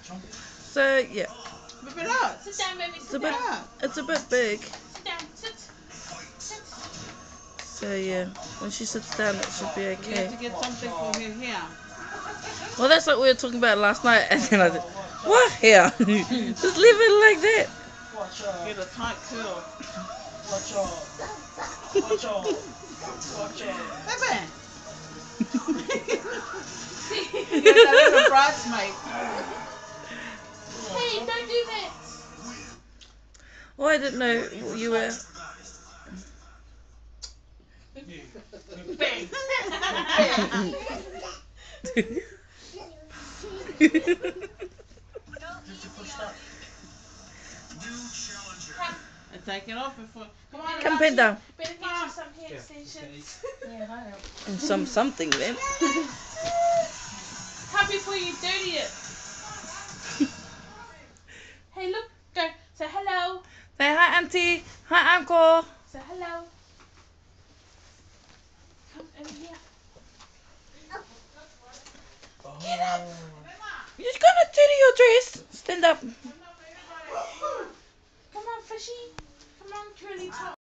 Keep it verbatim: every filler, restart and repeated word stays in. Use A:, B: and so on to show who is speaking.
A: So yeah,
B: Whip it up.
C: Sit down, baby.
A: it's
C: Sit
A: a bit,
C: down.
A: it's a bit big.
C: Sit down. Sit. Sit.
A: So yeah, when she sits down, it should be
B: We have
A: okay.
B: to get something for her here.
A: Well, that's what we were talking about last night, and then I said, "What here? Just leave it like that."
B: Get a tight curl.
D: Watch out. Watch out. Watch out.
B: Baby. You're that little bridesmaid.
C: Hey, don't do that.
A: Well, I didn't know you were.
C: Bang.
B: And take it off before. Come on,
A: Come,
B: Archie.
A: Panda.
C: Better get you some hair extensions. Yeah, I know.
A: And some something then.
C: Come before you dirty it. Hey, look. Go. Say hello.
A: Say hi, Auntie. Hi, Uncle.
C: Say hello. Come in here. Get up.
A: You're gonna dirty your dress. Stand up.
C: Come on, fishy. Come on, curly top.